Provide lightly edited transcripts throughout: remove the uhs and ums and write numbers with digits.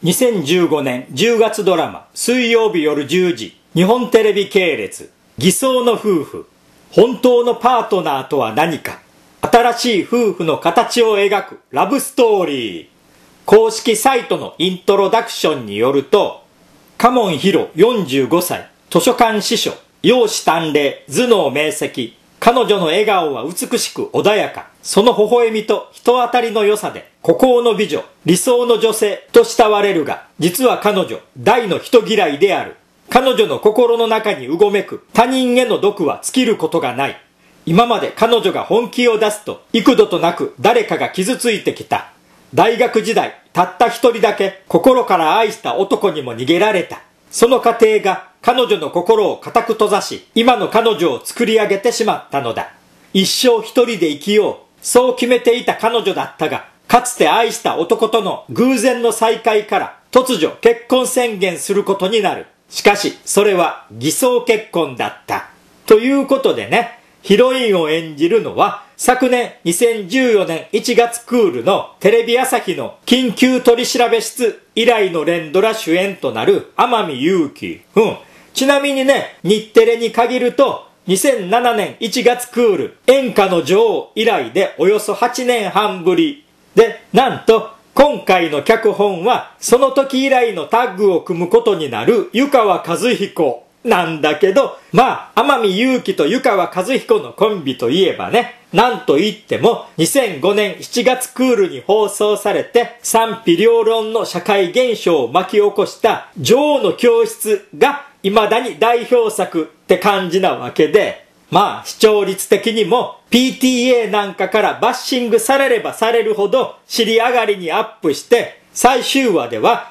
2015年10月ドラマ水曜日夜10時日本テレビ系列偽装の夫婦本当のパートナーとは何か新しい夫婦の形を描くラブストーリー公式サイトのイントロダクションによると嘉門博45歳図書館司書容姿端麗頭脳明晰彼女の笑顔は美しく穏やかその微笑みと人当たりの良さで孤高の美女理想の女性と慕われるが実は彼女大の人嫌いである彼女の心の中にうごめく他人への毒は尽きることがない今まで彼女が本気を出すと幾度となく誰かが傷ついてきた大学時代たった一人だけ心から愛した男にも逃げられたその過程が彼女の心を固く閉ざし今の彼女を作り上げてしまったのだ一生一人で生きようそう決めていた彼女だったがかつて愛した男との偶然の再会から突如結婚宣言することになるしかしそれは偽装結婚だったということでねヒロインを演じるのは昨年2014年1月クールのテレビ朝日の緊急取調室以来の連ドラ主演となる天海祐希。ちなみにね、日テレに限ると2007年1月クール演歌の女王以来でおよそ8年半ぶり。で、なんと今回の脚本はその時以来のタッグを組むことになる湯川和彦。なんだけど、天海祐希と湯川和彦のコンビといえばね、なんといっても2005年7月クールに放送されて賛否両論の社会現象を巻き起こした女王の教室が未だに代表作って感じなわけで、視聴率的にも PTA なんかからバッシングされればされるほど尻上がりにアップして最終話では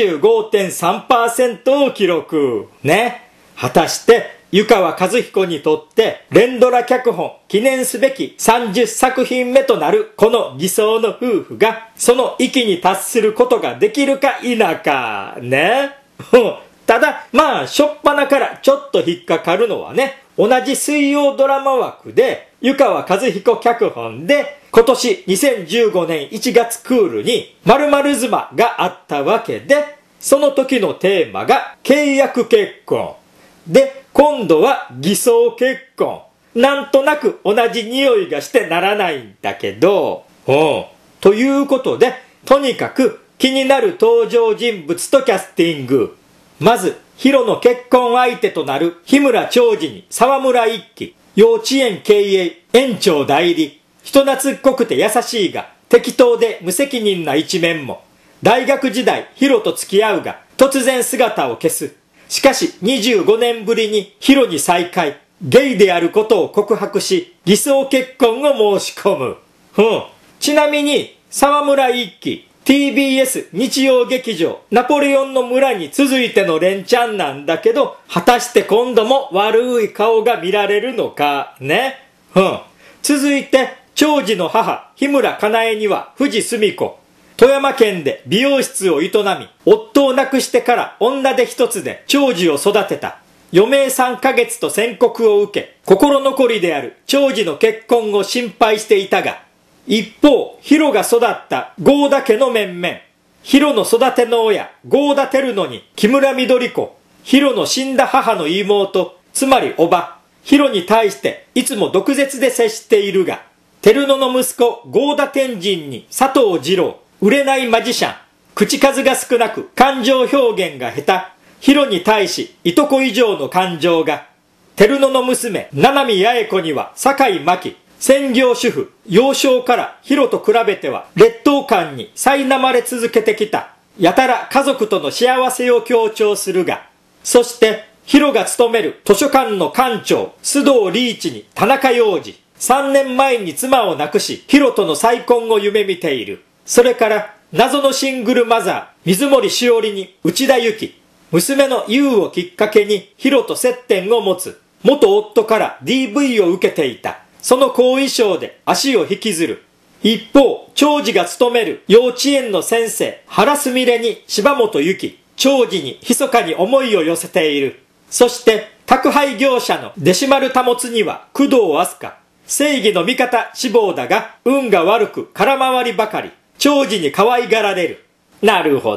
25.3% を記録。ね。果たして湯川和彦にとって連ドラ脚本記念すべき30作品目となるこの偽装の夫婦がその域に達することができるか否かね。ただ初っ端からちょっと引っかかるのはね同じ水曜ドラマ枠で湯川和彦脚本で今年2015年1月クールに〇〇妻があったわけでその時のテーマが契約結婚で、今度は偽装結婚。なんとなく同じ匂いがしてならないんだけど、ということで、とにかく気になる登場人物とキャスティング。まず、ヒロの結婚相手となる日村長治に沢村一樹、幼稚園経営、園長代理、人懐っこくて優しいが、適当で無責任な一面も。大学時代、ヒロと付き合うが、突然姿を消す。しかし25年ぶりにヒロに再会、ゲイであることを告白し、偽装結婚を申し込む。ちなみに沢村一樹、TBS 日曜劇場ナポレオンの村に続いての連チャンなんだけど、果たして今度も悪い顔が見られるのかね。続いて長治の母、日村かなえには藤澄子。富山県で美容室を営み、夫を亡くしてから女手一つで長寿を育てた。余命3ヶ月と宣告を受け、心残りである長寿の結婚を心配していたが、一方、ヒロが育った郷田家の面々。ヒロの育ての親、郷田照乃に木村緑子、ヒロの死んだ母の妹、つまり叔母、ヒロに対していつも毒舌で接しているが、照乃の息子、郷田天神に佐藤二郎、売れないマジシャン、口数が少なく感情表現が下手、ヒロに対しいとこ以上の感情が、照乃の娘、七海八重子には酒井真紀、専業主婦、幼少からヒロと比べては劣等感に苛まれ続けてきた、やたら家族との幸せを強調するが、そしてヒロが勤める図書館の館長、須藤リーチに田中洋次、3年前に妻を亡くし、ヒロとの再婚を夢見ている。それから謎のシングルマザー水森しおりに内田有紀娘の優をきっかけにヒロと接点を持つ元夫から DV を受けていたその後遺症で足を引きずる一方長治が勤める幼稚園の先生原すみれに柴本由紀長治に密かに思いを寄せているそして宅配業者の弟子丸保には工藤飛鳥正義の味方志望だが運が悪く空回りばかり長治に可愛がられる。なるほど。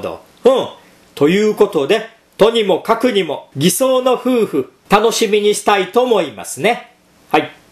ということで、とにもかくにも偽装の夫婦、楽しみにしたいと思いますね。はい。